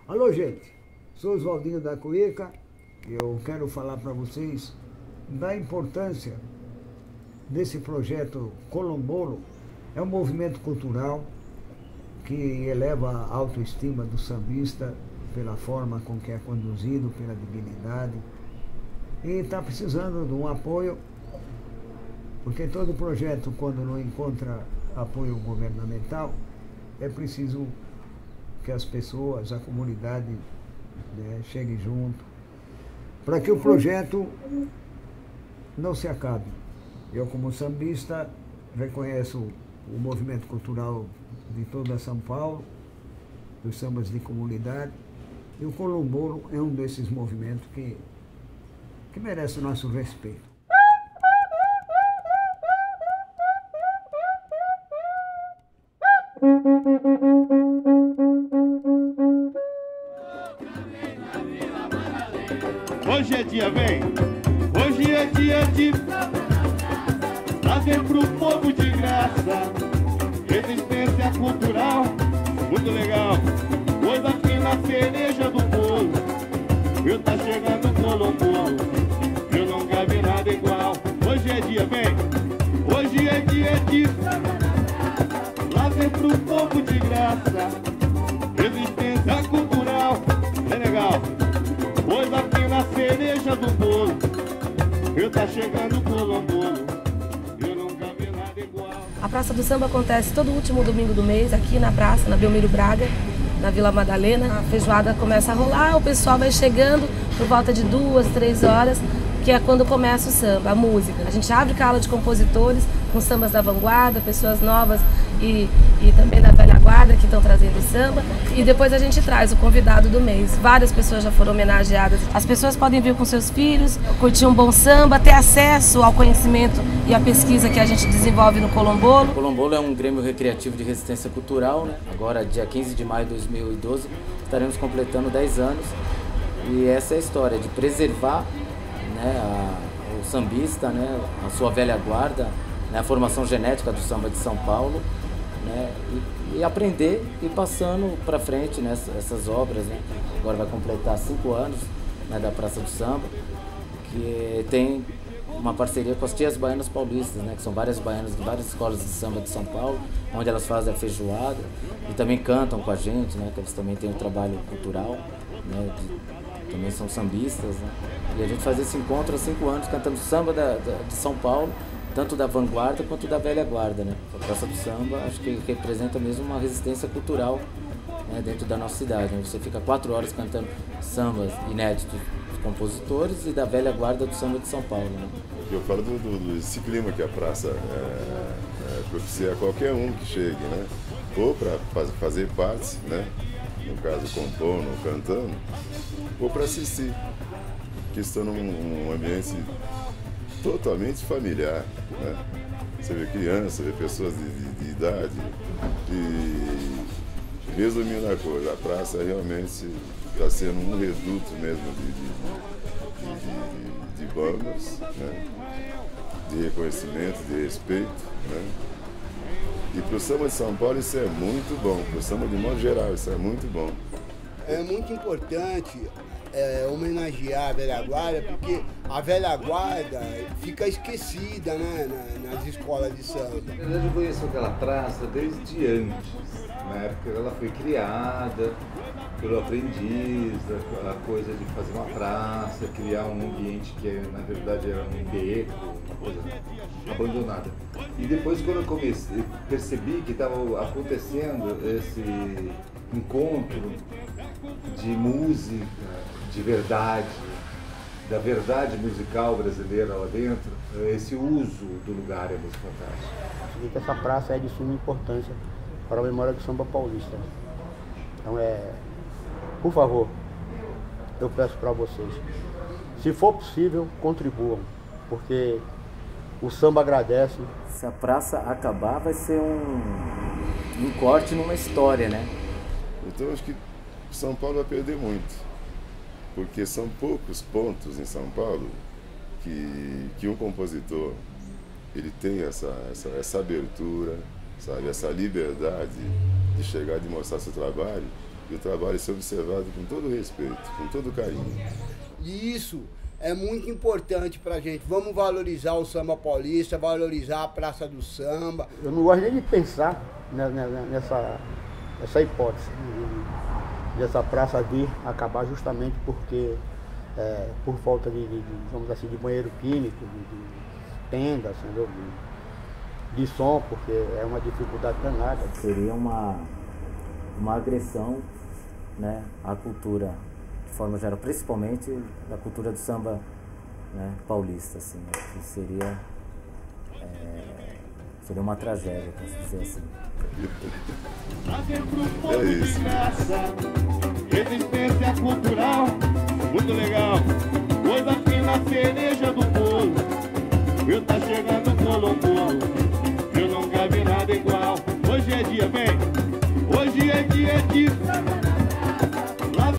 Alô, gente, sou Oswaldinho da Cuíca e eu quero falar para vocês da importância desse projeto Colombolo. É um movimento cultural que eleva a autoestima do sambista pela forma com que é conduzido, pela dignidade, e está precisando de um apoio, porque todo projeto, quando não encontra apoio governamental, é preciso que as pessoas, a comunidade, né, cheguem junto, para que o projeto não se acabe. Eu, como sambista, reconheço o movimento cultural de toda São Paulo, dos sambas de comunidade, e o Colombolo é um desses movimentos que merece o nosso respeito. Hoje é dia, vem! Hoje é dia de trazer pro povo de graça resistência cultural, muito legal. Pois aqui na cereja do bolo, eu tá chegando o Colombolo, eu nunca vi nada igual. Hoje é dia, vem! Hoje é dia de trazer pro povo de graça resistência cultural, é legal. Pois aqui na cereja do bolo, eu tá chegando o Colombolo, eu nunca vi nada igual. A Praça do Samba acontece todo último domingo do mês, aqui na praça, na Belmiro Braga, na Vila Madalena. A feijoada começa a rolar, o pessoal vai chegando por volta de 2, 3 horas, que é quando começa o samba, a música. A gente abre cala de compositores com sambas da vanguarda, pessoas novas e também da velha guarda que estão trazendo samba. E depois a gente traz o convidado do mês. Várias pessoas já foram homenageadas. As pessoas podem vir com seus filhos, curtir um bom samba, ter acesso ao conhecimento e à pesquisa que a gente desenvolve no Colombolo. O Colombolo é um grêmio recreativo de resistência cultural, né? Agora, dia 15 de maio de 2012, estaremos completando 10 anos. E essa é a história de preservar, né, o sambista, né, a sua velha guarda, né, a formação genética do samba de São Paulo, né, e aprender e passando para frente, né, essas obras, né. Agora vai completar 5 anos, né, da Praça do Samba, que tem uma parceria com as Tias Baianas Paulistas, né, que são várias baianas de várias escolas de samba de São Paulo, onde elas fazem a feijoada e também cantam com a gente, né, que eles também têm um trabalho cultural, né, também são sambistas, né? E a gente faz esse encontro há 5 anos, cantando samba de São Paulo, tanto da vanguarda quanto da velha guarda, né? A Praça do Samba, acho que representa mesmo uma resistência cultural, né, dentro da nossa cidade, né? Você fica 4 horas cantando sambas inéditos dos compositores e da velha guarda do samba de São Paulo, né? Eu falo desse clima que a praça propicia a qualquer um que chegue, né? Ou para fazer parte, né? No caso compondo, cantando, ou para assistir, que estão num ambiente totalmente familiar, né? Você vê crianças, você vê pessoas de idade, e resumindo a coisa, a praça realmente está sendo um reduto mesmo de bandas, né? De reconhecimento, de respeito, né? E para o samba de São Paulo isso é muito bom, para o samba de modo geral isso é muito bom. É muito importante homenagear a velha guarda, porque a velha guarda fica esquecida, né, nas escolas de samba. Na verdade, eu conheço aquela praça desde antes, na época ela foi criada pelo aprendiz, a coisa de fazer uma praça, criar um ambiente que na verdade era um beco, uma coisa abandonada. E depois, quando eu percebi que estava acontecendo esse encontro de música, de verdade, da verdade musical brasileira lá dentro, esse uso do lugar é muito fantástico. Essa praça é de suma importância para a memória do samba paulista. Então por favor, eu peço para vocês, se for possível, contribuam, porque o samba agradece. Se a praça acabar, vai ser um corte numa história, né? Então acho que São Paulo vai perder muito, porque são poucos pontos em São Paulo que um compositor ele tem essa abertura, sabe, essa liberdade de chegar, de mostrar seu trabalho que o trabalho ser observado com todo respeito, com todo carinho. E isso é muito importante pra gente. Vamos valorizar o samba paulista, valorizar a Praça do Samba. Eu não gosto nem de pensar nessa hipótese dessa praça vir acabar justamente porque por falta vamos dizer assim, de banheiro químico, de tendas, entendeu? De som, porque é uma dificuldade danada. Seria uma agressão, né, à cultura de forma geral, principalmente da cultura do samba, né, paulista, assim, né, que seria uma tragédia, posso dizer assim. É isso. Resistência cultural, muito legal. Coisa fina, cereja do bolo. Eu tá chegando o Colombo, eu nunca vi nada igual. Hoje é dia, vem. Hoje é dia de